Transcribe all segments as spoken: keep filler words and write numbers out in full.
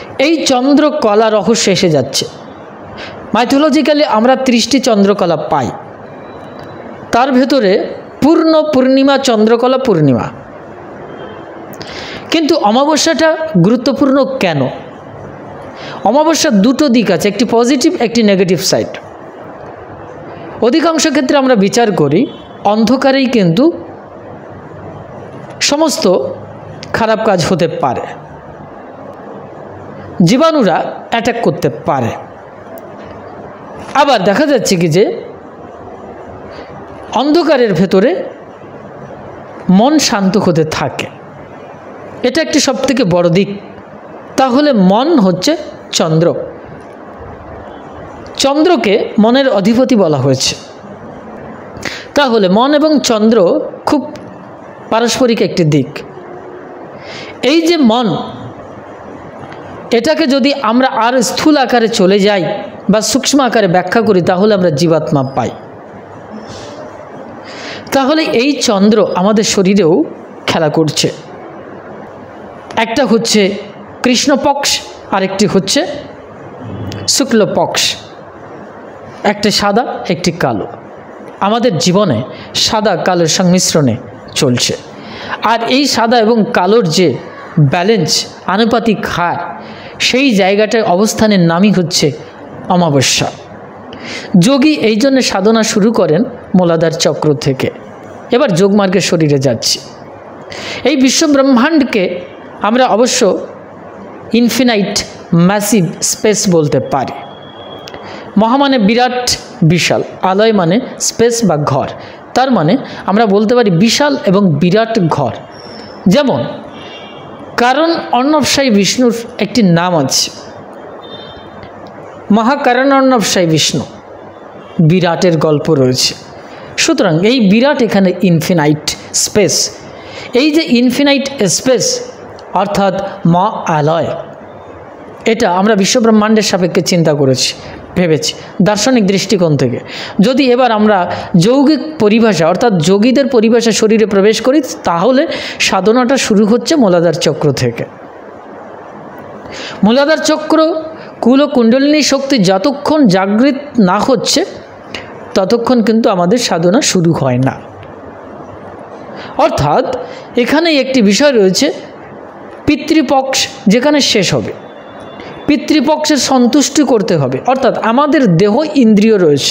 এই চন্দ্রকলা রহস্য এসে যাচ্ছে। মাইথোলজিক্যালি আমরা ত্রিশটি চন্দ্রকলা পাই, তার ভেতরে পূর্ণ পূর্ণিমা চন্দ্রকলা পূর্ণিমা। কিন্তু অমাবস্যাটা গুরুত্বপূর্ণ কেন? অমাবস্যার দুটো দিক আছে, একটি পজিটিভ একটি নেগেটিভ সাইড। অধিকাংশ ক্ষেত্রে আমরা বিচার করি অন্ধকারেই কিন্তু সমস্ত খারাপ কাজ হতে পারে, জীবাণুরা অ্যাটাক করতে পারে। আবার দেখা যাচ্ছে কি যে অন্ধকারের ভেতরে মন শান্ত হতে থাকে, এটা একটি সবথেকে বড় দিক। তাহলে মন হচ্ছে চন্দ্র, চন্দ্রকে মনের অধিপতি বলা হয়েছে। তাহলে মন এবং চন্দ্র খুব পারস্পরিক একটি দিক। এই যে মন, এটাকে যদি আমরা আর স্থূল আকারে চলে যাই বা সূক্ষ্ম আকারে ব্যাখ্যা করি তাহলে আমরা জীবাত্মা পাই। তাহলে এই চন্দ্র আমাদের শরীরেও খেলা করছে। একটা হচ্ছে কৃষ্ণপক্ষ, আরেকটি হচ্ছে শুক্লপক্ষ, একটা সাদা একটি কালো। আমাদের জীবনে সাদা কালোর সংমিশ্রণে চলছে। আর এই সাদা এবং কালোর যে ব্যালেন্স আনুপাতিক হার, সেই জায়গাটায় অবস্থানের নামই হচ্ছে অমাবস্যা। যোগী এই জন্য সাধনা শুরু করেন মূলাধার চক্র থেকে। এবার যোগমার্গের শরীরে যাচ্ছি। এই বিশ্ব ব্রহ্মাণ্ডকে আমরা অবশ্য ইনফিনাইট ম্যাসিভ স্পেস বলতে পারি। মহা মানে বিরাট বিশাল, আলয় মানে স্পেস বা ঘর, তার মানে আমরা বলতে পারি বিশাল এবং বিরাট ঘর। যেমন কারণ অর্ণবসায়ী বিষ্ণুর একটি নাম আছে, মহাকারণ অর্ণবসায়ী বিষ্ণু, বিরাটের গল্প রয়েছে। সুতরাং এই বিরাট এখানে ইনফিনাইট স্পেস। এই যে ইনফিনাইট স্পেস অর্থাৎ মা আলয়, এটা আমরা বিশ্বব্রহ্মাণ্ডের সাপেক্ষে চিন্তা করেছি, ভেবেছি দার্শনিক দৃষ্টিকোণ থেকে। যদি এবার আমরা যৌগিক পরিভাষা অর্থাৎ যোগীদের পরিভাষা শরীরে প্রবেশ করি, তাহলে সাধনাটা শুরু হচ্ছে মূলাধার চক্র থেকে। মূলাধার চক্র কুল ও কুণ্ডলিনী শক্তি যতক্ষণ জাগৃত না হচ্ছে ততক্ষণ কিন্তু আমাদের সাধনা শুরু হয় না। অর্থাৎ এখানে একটি বিষয় রয়েছে, পিতৃপক্ষ যেখানে শেষ হবে, পিতৃপক্ষের সন্তুষ্টি করতে হবে। অর্থাৎ আমাদের দেহ ইন্দ্রিয় রয়েছে,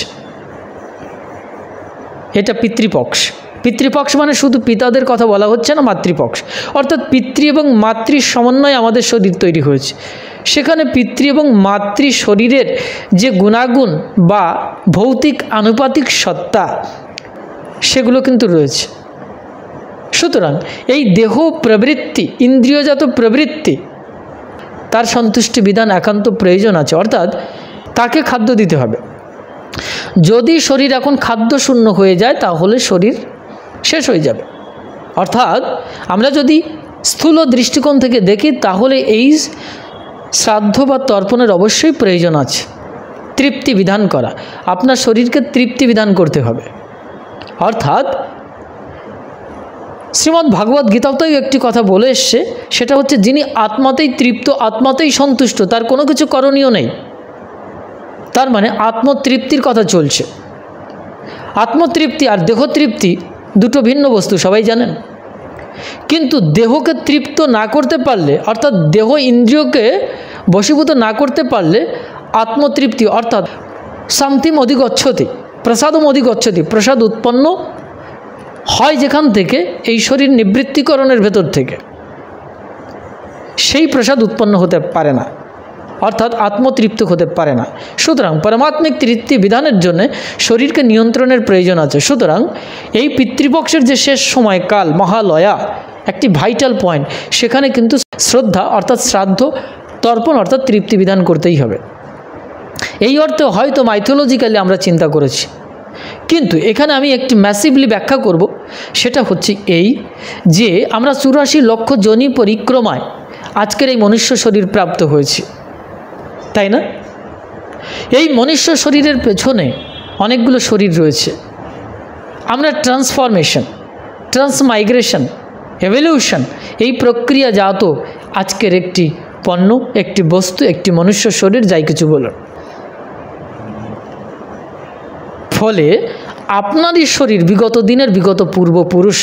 এটা পিতৃপক্ষ। পিতৃপক্ষ মানে শুধু পিতাদের কথা বলা হচ্ছে না, মাতৃপক্ষ। অর্থাৎ পিতৃ এবং মাতৃ সমন্বয়ে আমাদের শরীর তৈরি হয়েছে। সেখানে পিতৃ এবং মাতৃ শরীরের যে গুণাগুণ বা ভৌতিক আনুপাতিক সত্তা, সেগুলো কিন্তু রয়েছে। সুতরাং এই দেহ প্রবৃত্তি, ইন্দ্রিয়জাত প্রবৃত্তি, তার সন্তুষ্টি বিধান একান্ত প্রয়োজন আছে। অর্থাৎ তাকে খাদ্য দিতে হবে। যদি শরীর এখন খাদ্য শূন্য হয়ে যায় তাহলে শরীর শেষ হয়ে যাবে। অর্থাৎ আমরা যদি স্থূল দৃষ্টিকোণ থেকে দেখি তাহলে এই শ্রাদ্ধ বা তর্পণের অবশ্যই প্রয়োজন আছে। তৃপ্তি বিধান করা, আপনার শরীরকে তৃপ্তি বিধান করতে হবে। অর্থাৎ শ্রীমদ্ ভাগবত গীতাতেও একটি কথা বলে এসছে, সেটা হচ্ছে যিনি আত্মাতেই তৃপ্ত, আত্মাতেই সন্তুষ্ট, তার কোনো কিছু করণীয় নেই। তার মানে আত্মতৃপ্তির কথা চলছে। আত্মতৃপ্তি আর দেহতৃপ্তি দুটো ভিন্ন বস্তু, সবাই জানেন। কিন্তু দেহকে তৃপ্ত না করতে পারলে, অর্থাৎ দেহ ইন্দ্রিয়কে বশীভূত না করতে পারলে আত্মতৃপ্তি অর্থাৎ শান্তিম অধিগচ্ছতি, প্রসাদম অধিগচ্ছতি, প্রসাদ উৎপন্ন হয় যেখান থেকে, এই শরীর নিবৃত্তিকরণের ভেতর থেকে, সেই প্রসাদ উৎপন্ন হতে পারে না, অর্থাৎ আত্মতৃপ্ত হতে পারে না। সুতরাং পরমাত্মিক তৃপ্তি বিধানের জন্য শরীরকে নিয়ন্ত্রণের প্রয়োজন আছে। সুতরাং এই পিতৃপক্ষের যে শেষ সময়কাল মহালয়া একটি ভাইটাল পয়েন্ট, সেখানে কিন্তু শ্রদ্ধা অর্থাৎ শ্রাদ্ধ তর্পণ অর্থাৎ তৃপ্তি বিধান করতেই হবে। এই অর্থে হয়তো মাইথোলজিক্যালি আমরা চিন্তা করেছি, কিন্তু এখানে আমি একটি ম্যাসিভলি ব্যাখ্যা করব। সেটা হচ্ছে এই যে আমরা চুরাশি লক্ষ যোনি পরিক্রমায় আজকের এই মনুষ্য শরীর প্রাপ্ত হয়েছি, তাই না? এই মনুষ্য শরীরের পেছনে অনেকগুলো শরীর রয়েছে। আমরা ট্রান্সফরমেশন, ট্রান্সমাইগ্রেশন, এভলিউশন, এই প্রক্রিয়া জাত আজকের একটি পণ্য, একটি বস্তু, একটি মনুষ্য শরীর, যাই কিছু বলুন। ফলে আপনারই শরীর বিগত দিনের বিগত পূর্বপুরুষ,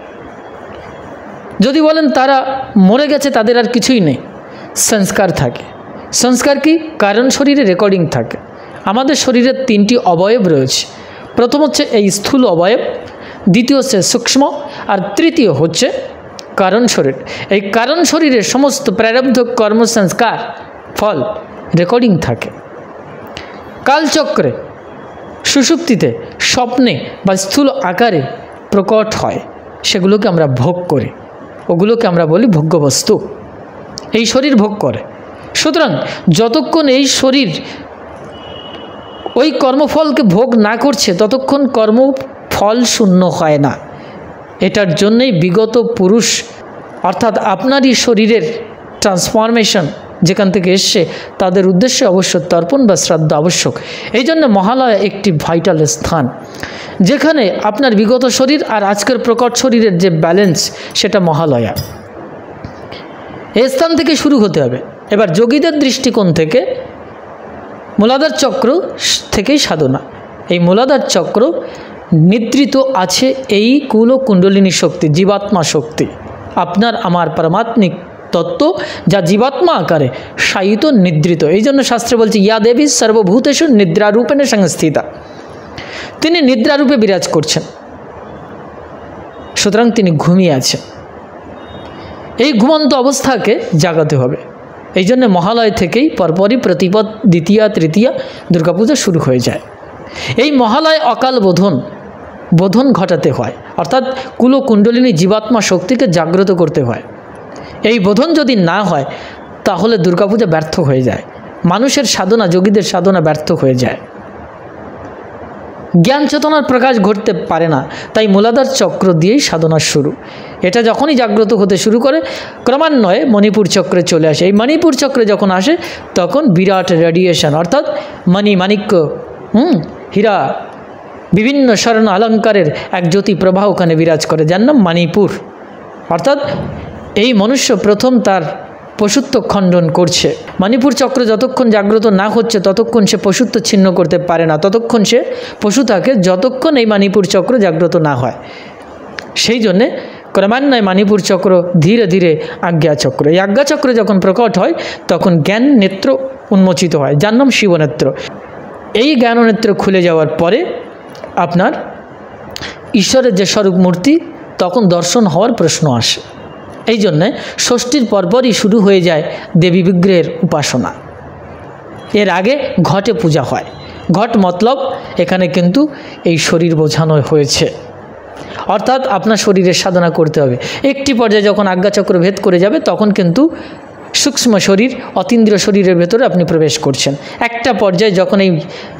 যদি বলেন তারা মরে গেছে, তাদের আর কিছুই নেই, সংস্কার থাকে। সংস্কার কি? কারণ শরীরে রেকর্ডিং থাকে। আমাদের শরীরের তিনটি অবয়ব রয়েছে। প্রথম হচ্ছে এই স্থূল অবয়ব, দ্বিতীয় হচ্ছে সূক্ষ্ম, আর তৃতীয় হচ্ছে কারণ শরীর। এই কারণ শরীরের সমস্ত প্রারব্ধ কর্ম সংস্কার ফল রেকর্ডিং থাকে। কালচক্রে, সুষুপ্তিতে, স্বপ্নে বা স্থূল আকারে প্রকট হয়, সেগুলোকে আমরা ভোগ করি, ওগুলোকে আমরা বলি ভোগ্যবস্তু। এই শরীর ভোগ করে। সুতরাং যতক্ষণ এই শরীর ওই কর্মফলকে ভোগ না করছে, ততক্ষণ কর্মফল শূন্য হয় না। এটার জন্যই বিগত পুরুষ অর্থাৎ আপনারই শরীরের ট্রান্সফরমেশন যেখান থেকে এসছে, তাদের উদ্দেশ্যে অবশ্য তর্পণ বা শ্রাদ্ধ আবশ্যক। এই জন্য মহালয়া একটি ভাইটাল স্থান, যেখানে আপনার বিগত শরীর আর আজকের প্রকট শরীরের যে ব্যালেন্স, সেটা মহালয়া। এই স্থান থেকে শুরু হতে হবে। এবার যোগীদের দৃষ্টিকোণ থেকে মূলাধার চক্র থেকেই সাধনা। এই মূলাধার চক্র নিদ্রিত আছে এই কুল কুণ্ডলিনী শক্তি, জীবাত্মা শক্তি, আপনার আমার পারমাত্মিক তত্ত্ব, যা জীবাত্মা আকারে শায়িত নিদ্রিত। এই জন্য শাস্ত্রে বলছে ইয়া দেবী সর্বভূতেষু নিদ্রারূপেণে সংস্থিতা। তিনি নিদ্রারূপে বিরাজ করছেন, সুতরাং তিনি ঘুমিয়ে আছেন। এই ঘুমন্ত অবস্থাকে জাগাতে হবে। এই জন্য মহালয় থেকেই পরপরই প্রতিপদ, দ্বিতীয়া, তৃতীয়া দুর্গাপূজা শুরু হয়ে যায়। এই মহালয় অকাল বোধন বোধন ঘটাতে হয়, অর্থাৎ কুল কুণ্ডলিনী জীবাত্মা শক্তিকে জাগ্রত করতে হয়। এই বোধন যদি না হয়, তাহলে দুর্গাপূজা ব্যর্থ হয়ে যায়। মানুষের সাধনা, যোগীদের সাধনা ব্যর্থ হয়ে যায়। জ্ঞান চেতনার প্রকাশ ঘটতে পারে না। তাই মূলাধার চক্র দিয়েই সাধনা শুরু। এটা যখনই জাগ্রত হতে শুরু করে, ক্রমান্বয়ে মণিপুর চক্রে চলে আসে। এই মণিপুর চক্রে যখন আসে, তখন বিরাট রেডিয়েশন, অর্থাৎ মণি, মাণিক্য, হুম হীরা, বিভিন্ন স্বর্ণ অলঙ্কারের এক জ্যোতি প্রবাহ ওখানে বিরাজ করে, যার নাম মণিপুর। অর্থাৎ এই মনুষ্য প্রথম তার পশুত্ব খণ্ডন করছে। মণিপুর চক্র যতক্ষণ জাগ্রত না হচ্ছে, ততক্ষণ সে পশুত্ব ছিন্ন করতে পারে না, ততক্ষণ সে পশু থাকে, যতক্ষণ এই মণিপুর চক্র জাগ্রত না হয়। সেই জন্যে ক্রমান্বয়ে মণিপুর চক্র ধীরে ধীরে আজ্ঞা চক্র। এই আজ্ঞা চক্র যখন প্রকট হয়, তখন জ্ঞান নেত্র উন্মোচিত হয়, যার নাম শিবনেত্র। এই জ্ঞাননেত্র খুলে যাওয়ার পরে আপনার ঈশ্বরের যে স্বরূপ মূর্তি, তখন দর্শন হওয়ার প্রশ্ন আসে। এই জন্যে ষষ্ঠীর পরপরই শুরু হয়ে যায় দেবী বিগ্রহের উপাসনা। এর আগে ঘটে পূজা হয়। ঘট মতলব এখানে কিন্তু এই শরীর বোঝানো হয়েছে, অর্থাৎ আপনার শরীরের সাধনা করতে হবে। একটি পর্যায়ে যখন আজ্ঞাচক্র ভেদ করে যাবে, তখন কিন্তু সূক্ষ্ম শরীর, অতীন্দ্রিয় শরীরের ভেতরে আপনি প্রবেশ করছেন। একটা পর্যায়ে যখন এই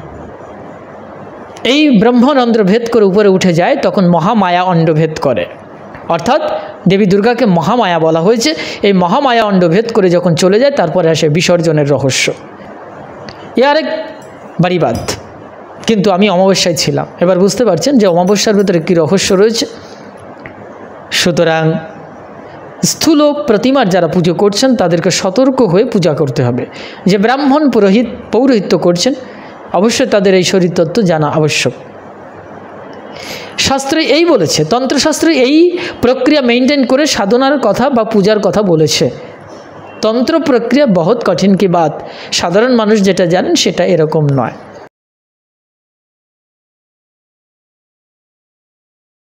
এই ব্রহ্মরন্ধ্র ভেদ করে উপরে উঠে যায়, তখন মহামায়া অণ্ড ভেদ করে। অর্থাৎ দেবী দুর্গাকে মহামায়া বলা হয়েছে। এই মহামায়া অণ্ড ভেদ করে যখন চলে যায়, তারপরে আসে বিসর্জনের রহস্য। এ আরেক বাড়িবাদ। কিন্তু আমি অমাবস্যায় ছিলাম, এবার বুঝতে পারছেন যে অমাবস্যার ভেতরে কী রহস্য রয়েছে। সুতরাং স্থূল প্রতিমার যারা পুজো করছেন, তাদেরকে সতর্ক হয়ে পূজা করতে হবে। যে ব্রাহ্মণ পুরোহিত পৌরোহিত্য করছেন, অবশ্যই তাদের এই শরীর তত্ত্ব জানা আবশ্যক। শাস্ত্রে এই বলেছে, তন্ত্রশাস্ত্রে এই প্রক্রিয়া মেনটেন করে সাধনার কথা বা পূজার কথা বলেছে। তন্ত্র প্রক্রিয়া বহুত কঠিন কি বাত, সাধারণ মানুষ যেটা জানেন সেটা এরকম নয়।